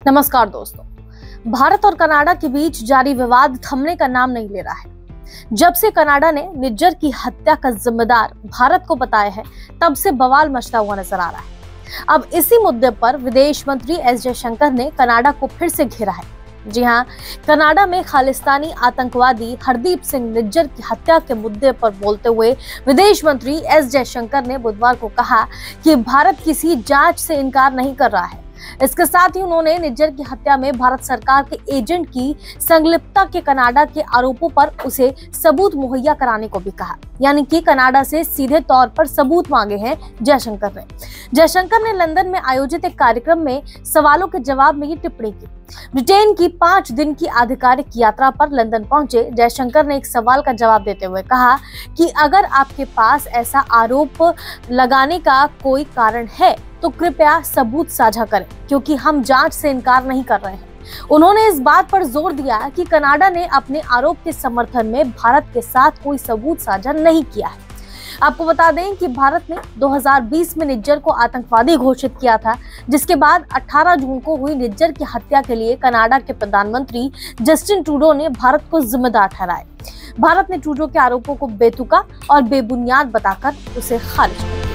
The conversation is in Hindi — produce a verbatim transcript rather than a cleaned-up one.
नमस्कार दोस्तों, भारत और कनाडा के बीच जारी विवाद थमने का नाम नहीं ले रहा है। जब से कनाडा ने निज्जर की हत्या का जिम्मेदार भारत को बताया है, तब से बवाल मचता हुआ नजर आ रहा है। अब इसी मुद्दे पर विदेश मंत्री एस जयशंकर ने कनाडा को फिर से घेरा है। जी हां, कनाडा में खालिस्तानी आतंकवादी हरदीप सिंह निज्जर की हत्या के मुद्दे पर बोलते हुए विदेश मंत्री एस जयशंकर ने बुधवार को कहा कि भारत किसी जांच से इनकार नहीं कर रहा है। इसके साथ ही उन्होंने निज्जर की हत्या में भारत सरकार के एजेंट की संलिप्तता के कनाडा के आरोपों पर उसे सबूत मुहैया कराने को भी कहा। यानी कि कनाडा से सीधे तौर पर सबूत मांगे हैं जयशंकर ने। जयशंकर ने लंदन में आयोजित एक कार्यक्रम में सवालों के जवाब में ये टिप्पणी की। ब्रिटेन की पांच दिन की आधिकारिक यात्रा पर लंदन पहुंचे जयशंकर ने एक सवाल का जवाब देते हुए कहा कि अगर आपके पास ऐसा आरोप लगाने का कोई कारण है तो कृपया सबूत साझा करें, क्योंकि हम जांच से इनकार नहीं कर रहे हैं। उन्होंने इस बात पर जोर दिया कि कनाडा ने अपने आरोप के समर्थन में भारत के साथ कोई सबूत साझा नहीं किया है। आपको बता दें कि भारत ने दो हज़ार बीस में निज्जर को आतंकवादी घोषित किया था, जिसके बाद अठारह जून को हुई निज्जर की हत्या के लिए कनाडा के प्रधानमंत्री जस्टिन ट्रूडो ने भारत को जिम्मेदार ठहराया। भारत ने ट्रूडो के आरोपों को बेतुका और बेबुनियाद बताकर उसे खारिज किया।